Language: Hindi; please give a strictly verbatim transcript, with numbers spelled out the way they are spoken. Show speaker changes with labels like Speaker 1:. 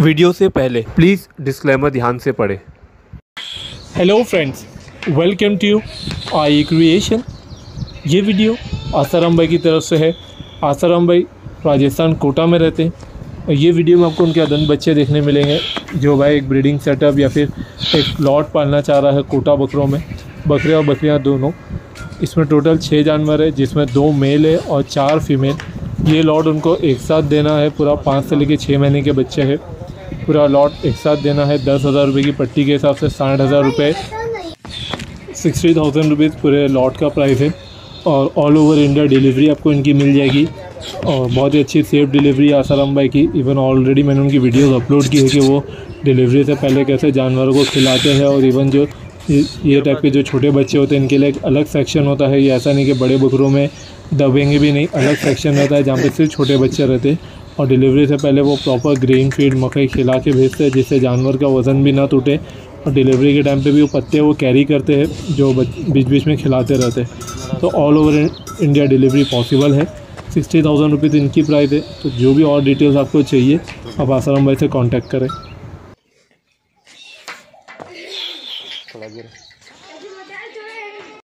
Speaker 1: वीडियो से पहले प्लीज़ डिस्क्लेमर ध्यान से पढ़ें।
Speaker 2: Hello friends, welcome to I creation. ये वीडियो आसाराम भाई की तरफ से है। आसाराम भाई राजस्थान कोटा में रहते हैं और ये वीडियो में आपको उनके अदन बच्चे देखने मिलेंगे जो भाई एक ब्रीडिंग सेटअप या फिर एक लॉट पालना चाह रहा है कोटा बकरों में। बकरे और बकरियां दोनों, इसमें टोटल छः जानवर है जिसमें दो मेल है और चार फीमेल। ये लॉट उनको एक साथ देना है। पूरा पाँच से लेकर छः महीने के बच्चे हैं। पूरा लॉट एक साथ देना है। दस हज़ार रुपये की पट्टी के हिसाब से साठ हज़ार रुपये सिक्सटी थाउजेंड रुपीज़ पूरे लॉट का प्राइस है। और ऑल ओवर इंडिया डिलीवरी आपको इनकी मिल जाएगी और बहुत ही अच्छी सेफ डिलीवरी आसाराम भाई की। इवन ऑलरेडी मैंने उनकी वीडियोस अपलोड की है कि वो डिलीवरी से पहले कैसे जानवरों को खिलाते हैं। और इवन जो ये टाइप के जो छोटे बच्चे होते हैं इनके लिए एक अलग सेक्शन होता है। ये ऐसा नहीं कि बड़े बकरों में दबेंगे भी नहीं, अलग सेक्शन रहता है जहाँ पे सिर्फ छोटे बच्चे रहते हैं। और डिलीवरी से पहले वो प्रॉपर ग्रीन फीड मकई खिला के भेजते हैं जिससे जानवर का वज़न भी ना टूटे। और डिलीवरी के टाइम पे भी वो पत्ते वो कैरी करते हैं जो बीच बीच में खिलाते रहते हैं। तो all over India delivery possible है। सिक्सटी थाउजेंड रुपीज़ इनकी प्राइस है। तो जो भी और डिटेल्स आपको चाहिए आप आसाराम भाई से कॉन्टैक्ट करें।